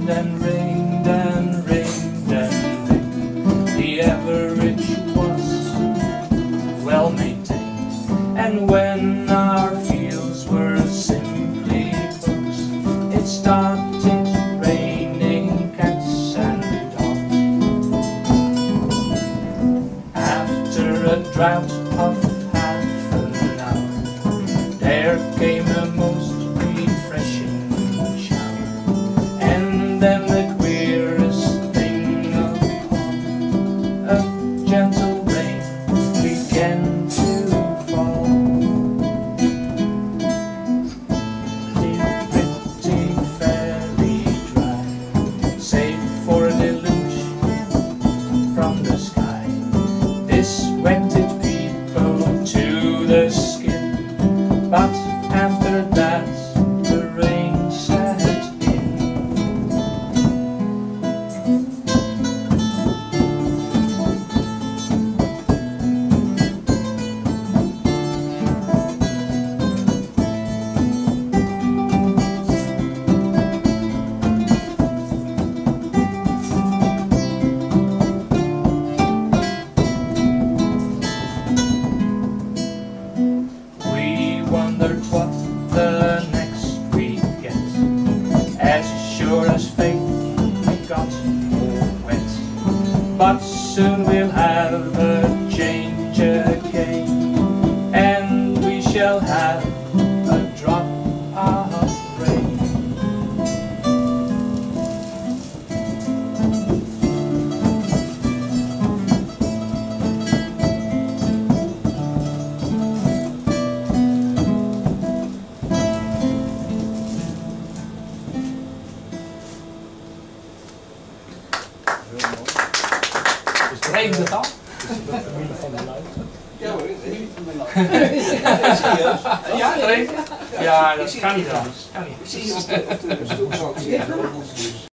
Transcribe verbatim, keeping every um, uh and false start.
rained and rained and rained and rained. The average was well maintained, and when our fields were simply books, it started raining cats and dogs. After a drought of half an hour, there came a most refreshing shower, and then the queerest thing upon a gentle rain began to fall. It pretty fairly dry, save for a deluge from the sky. This wetted people to the skin, but after that the rain set in. We wondered what the next we'd get. As sure as fate, we got more wet. But soon we'll have a change again, and we shall have a drop of rain. Regent het al? Ja hoor, familie van mijn land. Serieus? Ja, regent? Ja, dat kan niet anders. Kan niet. Ik zie je op de stoel zo zitten.